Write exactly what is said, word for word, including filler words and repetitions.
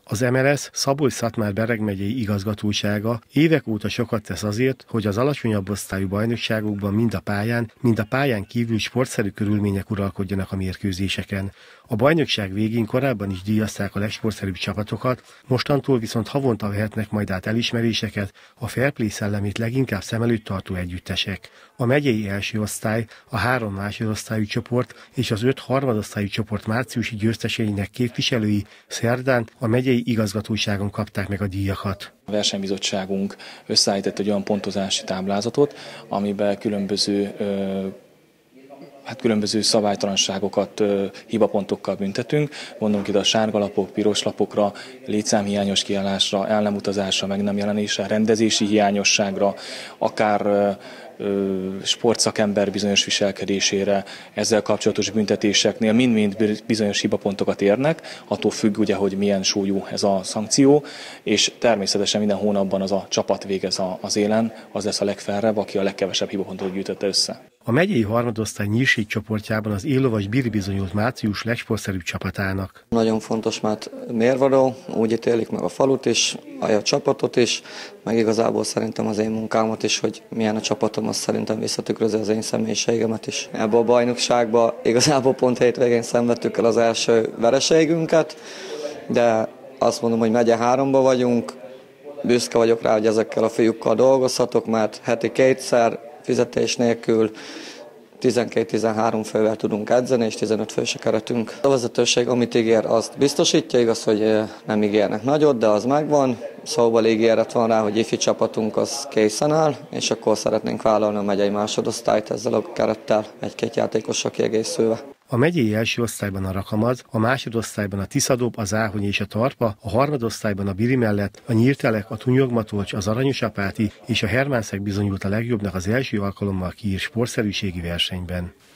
Az em el es Szabolcs-Szatmár-Bereg megyei igazgatósága évek óta sokat tesz azért, hogy az alacsonyabb osztályú bajnokságokban mind a pályán, mind a pályán kívül sportszerű körülmények uralkodjanak a mérkőzéseken. A bajnokság végén korábban is díjazták a legsportszerűbb csapatokat, mostantól viszont havonta vehetnek majd át elismeréseket a fair play szellemét leginkább szem előtt tartó együttesek. A megyei első osztály, a három másodosztályú csoport és az öt harmadosztályú csoport márciusi győzteseinek képviselői szerdán a megyei igazgatóságon kapták meg a díjakat. A versenybizottságunk összeállított egy olyan pontozási táblázatot, amiben különböző Hát különböző szabálytalanságokat, hibapontokkal büntetünk. Gondolunk ide a sárga lapok, piros lapokra, létszámhiányos kiállásra, el nem utazásra, meg nem jelenésre, rendezési hiányosságra, akár sportszakember bizonyos viselkedésére, ezzel kapcsolatos büntetéseknél mind-mind bizonyos hibapontokat érnek, attól függ ugye, hogy milyen súlyú ez a szankció, és természetesen minden hónapban az a csapat végez az élen, az lesz a legfelrebb, aki a legkevesebb hibapontot gyűjtötte össze. A megyei harmadosztály nyírség csoportjában az éllovas Biri bizonyult március legsportszerűbb csapatának. Nagyon fontos, mert mérvadó, úgy ítélik meg a falut is, a csapatot is, meg igazából szerintem az én munkámat is, hogy milyen a csapatom, az szerintem visszatükrözi az én személyiségemet is. Ebben a bajnokságban igazából pont hétvégén szenvedtük el az első vereségünket, de azt mondom, hogy megye háromba vagyunk, büszke vagyok rá, hogy ezekkel a fiúkkal dolgozhatok, mert heti kétszer, fizetés nélkül tizenkét-tizenhárom fővel tudunk edzeni, és tizenöt fős a keretünk. A vezetőség, amit ígér, azt biztosítja, igaz, hogy nem ígérnek nagyot, de az megvan. Szóval ígéret van rá, hogy ifi csapatunk az készen áll, és akkor szeretnénk vállalni a megyei másodosztályt ezzel a kerettel, egy-két játékossal kiegészülve. A megyei első osztályban a Rakamaz, a másodosztályban a Tiszadob, a Záhony és a Tarpa, a harmadosztályban a Biri mellett a Nyírtelek, a Tunyogmatolcs, az Aranyosapáti és a Hermánszeg bizonyult a legjobbnak az első alkalommal kiírt sportszerűségi versenyben.